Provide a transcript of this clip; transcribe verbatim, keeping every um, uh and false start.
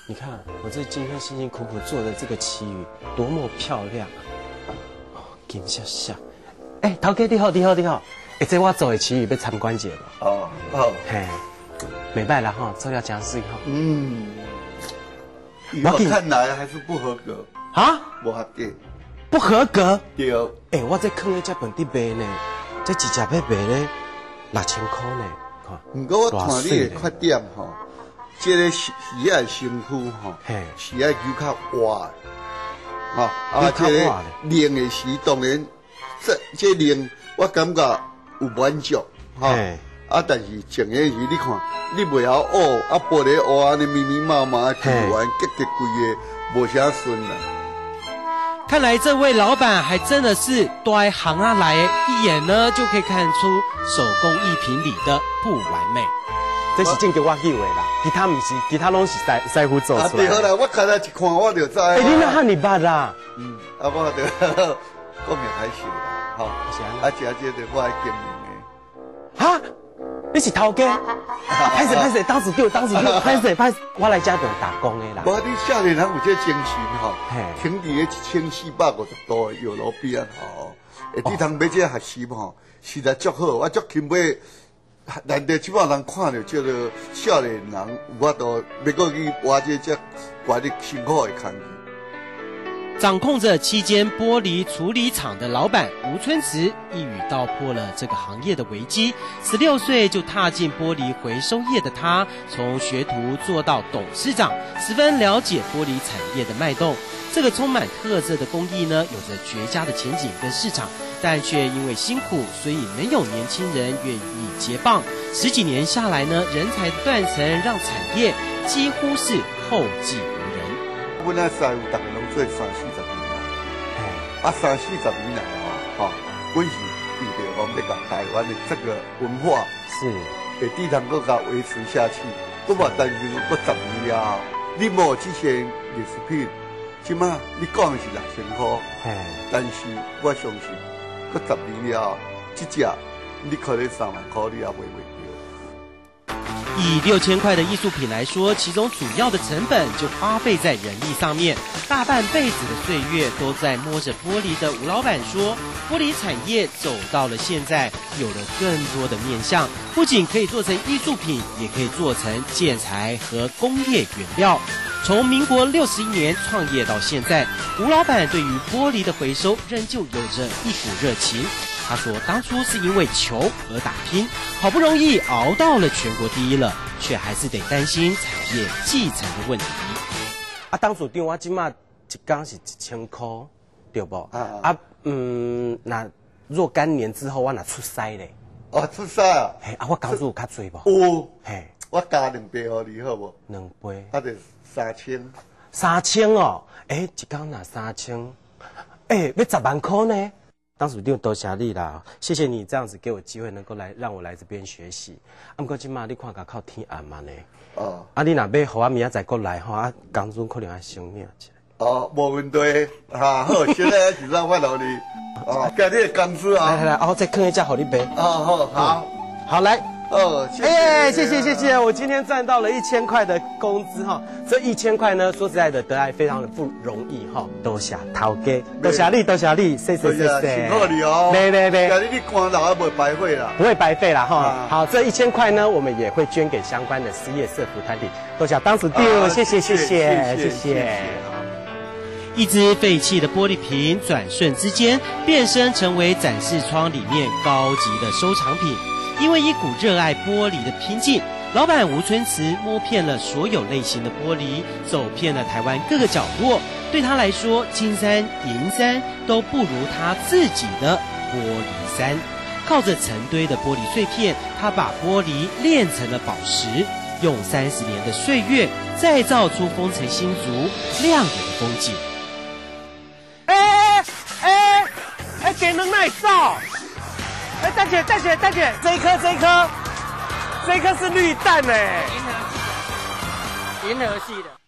你看我这今天辛辛苦苦做的这个旗语，多么漂亮啊！哦，金闪闪。哎，头家你好，你好，你好。哎，这我做的旗语要参观者吧？ 哦哦， 嘿，袂歹啦哈，做了真水哈。 嗯，以后看来还是不合格啊？ 不合格。 不合格？ 对。 哎，我这坑的这本地卖呢，这一只要卖呢六千块呢。 不过我看你的缺点吼。这个是鱼的身躯吼，是要求较活，吼啊，这个练的时当然，这这练我感觉有满足，吼啊，但是前的时你看，你袂晓学，啊，玻璃学安尼密密麻麻，做完结结规个，无啥顺啦。 看来这位老板还真的是对行啊来，一眼呢就可以看出手工艺品里的不完美。 这是正经我以为啦，其他不是，其他拢是师师傅做出来。啊， 对好啦，我看来一看我就知。哎， 你哪汉你捌啦？ 嗯，啊，我就讲明开始啦，吼，啊，食这个我爱经营的。哈， 你是头家？歹势歹势，当时丢当时丢，歹势歹势，我来这边打工的啦。 无你少年人有这精神吼，停伫个一千四百五十度的药炉边吼，下底通买这学习吼，实在足好，我足钦佩。内地即摆人看到这个少年人，有法度要过去挖这这怪力辛苦的工具。 掌控着七间玻璃处理厂的老板吴春慈，一语道破了这个行业的危机。十六岁就踏进玻璃回收业的他，从学徒做到董事长，十分了解玻璃产业的脉动。这个充满特色的工艺呢，有着绝佳的前景跟市场，但却因为辛苦，所以没有年轻人愿意接棒。十几年下来呢，人才断层让产业几乎是后继无人。 阮那师傅大概拢做三四十年啦，啊三四十年来吼，吼，阮是遇到讲要甲台湾的这个文化是会地通搁甲维持下去，我嘛担心搁十年了后，你无这些艺术品。即马你讲的是六千块，但是我相信，搁十年了后，这只你可能三万块你也买袂到。 以六千块的艺术品来说，其中主要的成本就花费在人力上面。大半辈子的岁月都在摸着玻璃的吴老板说，玻璃产业走到了现在，有了更多的面向，不仅可以做成艺术品，也可以做成建材和工业原料。从民国六十一年创业到现在，吴老板对于玻璃的回收仍旧有着一股热情。他说，当初是因为求而打拼，好不容易熬到了全国第一了，却还是得担心产业继承的问题。 啊，当初对我即马一缸是一千块，对不？啊啊，嗯，那若干年之后我若出师咧， 哦，出师啊？ 嘿，啊，我工资有较多无？ 有，嘿，我加两杯互你好无？ 两杯， 啊，就三千。 三千哦，哎、欸，一缸若三千，哎、欸，要十万块呢。当属长多谢你啦，谢谢你这样子给我机会，能够来让我来这边学习。啊，不过今嘛你看甲靠天暗嘛呢。哦。啊，你若要互我明仔载过来吼，啊，工资可能要升命起来。 哦，无问题。哈，好，现在就让我劳你。哦，今日的工资啊。 来来来，啊，我再坑一下，互你杯。 哦，好，好， 好来。 哦，谢谢， 哎，谢谢谢谢，我今天赚到了一千块的工资哈，这一千块呢，说实在的，得来非常的不容易哈，多谢头家，多谢你，多谢你，谢谢谢谢， 辛苦你哦， 没没没， 今日你光劳也不会白费啦， 不会白费啦哈。好，这一千块呢，我们也会捐给相关的失业社福团体，多谢当时丢，谢谢谢谢谢谢。 一只废弃的玻璃瓶，转瞬之间变身成为展示窗里面高级的收藏品。因为一股热爱玻璃的拼劲，老板吴春慈摸遍了所有类型的玻璃，走遍了台湾各个角落。对他来说，金山银山都不如他自己的玻璃山。靠着成堆的玻璃碎片，他把玻璃炼成了宝石，用三十年的岁月再造出丰城新竹亮眼的风景。 哎哎哎哎，给能耐造！哎，大姐，大姐，大姐，这一颗，这一颗，这一颗是绿蛋哎， 银河系，银河系的。